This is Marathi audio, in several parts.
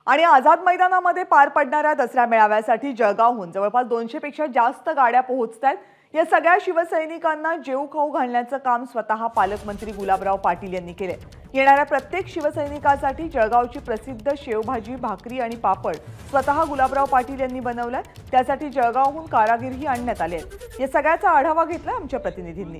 आणि आझाद मैदानामध्ये पार पडणाऱ्या दसरा मेळाव्यासाठी जळगावहून जवळपास 200 पेक्षा जास्त गाड्या पोहोचतात। या सगळ्या शिवसैनिकांना जेवू खाऊ घालण्याचं काम स्वतः पालकमंत्री गुलाबराव पाटील यांनी केले। येणाऱ्या प्रत्येक शिवसैनिकासाठी जळगावची प्रसिद्ध शेवभाजी, भाकरी आणि पापड स्वतः गुलाबराव पाटील यांनी बनवलाय। त्यासाठी जळगावहून कारागीरही आणण्यात आले आहेत। या सगळ्याचा आढावा घेतला आमच्या प्रतिनिधींनी।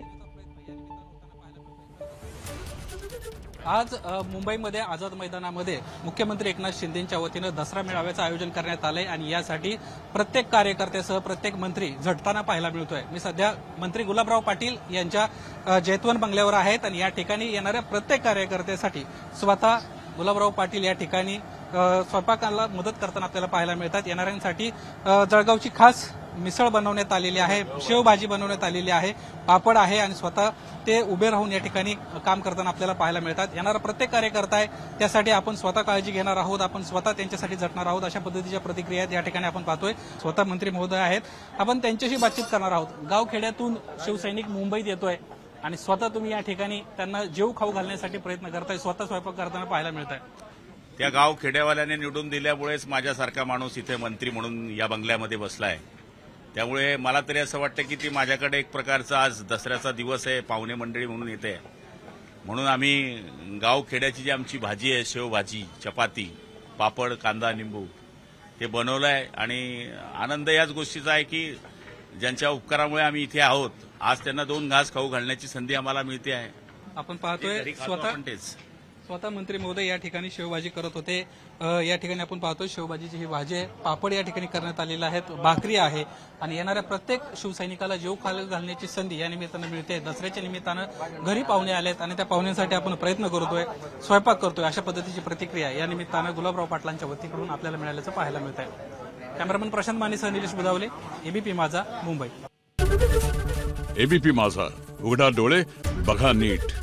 आज मुंबईमध्ये आझाद मैदानामध्ये मुख्यमंत्री एकनाथ शिंदेंच्या वतीने दसरा मेळाव्याचं आयोजन करण्यात आलंय आणि यासाठी प्रत्येक कार्यकर्त्यासह प्रत्येक मंत्री झटताना पाहायला मिळतोय। मी सध्या मंत्री गुलाबराव पाटील यांच्या जैतवन बंगल्यावर आहेत आणि या ठिकाणी येणाऱ्या प्रत्येक कार्यकर्त्यासाठी स्वतः गुलाबराव पाटील या ठिकाणी स्वयंपाकाला मदत करताना आपल्याला पाहायला मिळतात। येणाऱ्यांसाठी जळगावची खास मिसळ बनवण्यात आलेली आहे, शेवभाजी बनवण्यात आलेली आहे, पापड आहे आणि स्वतः ते उभे राहून या ठिकाणी काम करताना आपल्याला पाहायला मिळतात। येणारा प्रत्येक कार्यकर्ता आहे त्यासाठी आपण स्वतः काळजी घेणार आहोत, आपण स्वतः त्यांच्यासाठी झटणार आहोत, अशा पद्धतीच्या प्रतिक्रिया या ठिकाणी आपण पाहतोय। स्वतः मंत्री महोदय आहेत, आपण त्यांच्याशी बातचीत करणार आहोत। गावखेड्यातून शिवसैनिक मुंबईत येतोय आणि स्वतः तुम्ही या ठिकाणी त्यांना जेवू खाऊ घालण्यासाठी प्रयत्न करताय, स्वतः स्वयंपाक करताना पाहायला मिळत आहे। त्या गाव खेड्यावाल्याने निवडून दिल्यामुळेच माझ्यासारखा माणूस इथे मंत्री म्हणून या बंगल्यामध्ये बसलाय। त्यामुळे मला तरी असं वाटतं की ती माझ्याकडे एक प्रकारचा आज दसऱ्याचा दिवस आहे, पाहुणे मंडळी म्हणून येते, म्हणून आम्ही गाव खेड्याची जी आमची भाजी आहे, शेवभाजी, चपाती, पापड, कांदा, निंबू ते बनवलंय आणि आनंद याच गोष्टीचा आहे की ज्यांच्या उपकारामुळे आम्ही इथे आहोत, आज त्यांना 2 घास खाऊ घालण्याची संधी आम्हाला मिळते आहे। आपण पाहतोय स्वतः मंत्री महोदय या ठिकाणी शेवभाजी करत होते। या ठिकाणी आपण पाहतोय शेवभाजीची ही भाजी आहे, पापड या ठिकाणी करण्यात आलेला आहे, भाकरी आहे आणि येणाऱ्या प्रत्येक शिवसैनिकाला जेवू खाऊ घालण्याची संधी या निमित्तानं मिळते। दसऱ्याच्या निमित्तानं घरी पाहुणे आलेत आणि त्या पाहुण्यांसाठी आपण प्रयत्न करतोय, स्वयंपाक करतोय, अशा पद्धतीची प्रतिक्रिया या निमित्तानं गुलाबराव पाटलांच्या वतीकडून आपल्याला मिळाल्याचं पाहायला मिळत आहे। कॅमेरामन प्रशांत मानेसह निलेश बुधावले, एबीपी माझा, मुंबई। एबीपी माझा, उघडा डोळे बघा नीट।